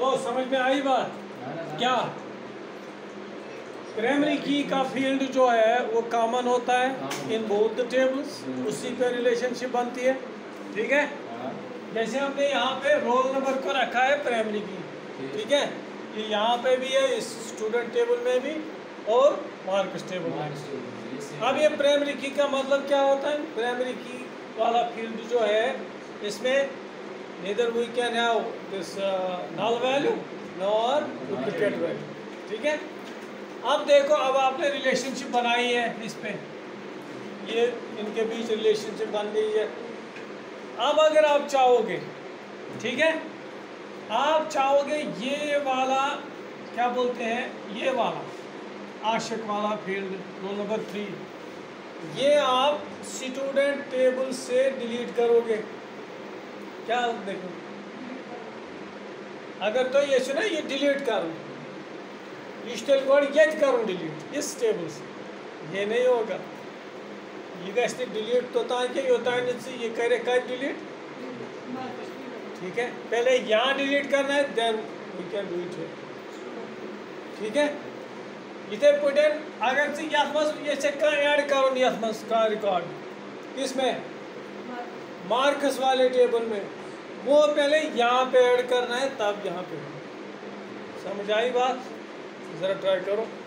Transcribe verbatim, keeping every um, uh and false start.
तो समझ में आई बात क्या? प्राइमरी की का फील्ड जो है वो कॉमन होता है इन बोथ द टेबल्स, उसी पे रिलेशनशिप बनती है। ठीक है, जैसे हमने यहाँ पे रोल नंबर को रखा है प्राइमरी की, ठीक है, ये यहाँ पे भी है, इस स्टूडेंट टेबल में भी और मार्क्स टेबल में। अब ये प्राइमरी की का मतलब क्या होता है? प्राइमरी की वाला फील्ड जो है इसमें neither we can have this uh, null value nor duplicate value। ठीक है, अब देखो, अब आपने रिलेशनशिप बनाई है इस पे, ये इनके बीच रिलेशनशिप बन गई है। अब अगर आप चाहोगे, ठीक है, आप चाहोगे ये वाला क्या बोलते हैं, ये वाला आशिक वाला फील्ड रोल नंबर थ्री, ये आप स्टूडेंट टेबल से डिलीट करोगे क्या? देखो, अगर तो ये सुना ये डिलीट करूँ, इस्टेल कोड ये करूँ डिलीट इस टेबल से, ये नहीं होगा। ये कैसे डिलीट तो ताकि होता है से ये करे का डिलीट। ठीक है, पहले यहाँ डिलीट करना है, then we can do it. ठीक है, इथे पुटेन अगर से यह मस ये से का ऐड करूँ यह मस का रिकॉर्ड इसमें मार्क्स वाले टेबल में, वो पहले यहाँ पे ऐड करना है, तब यहाँ पे। समझ आई बात? ज़रा ट्राई करो।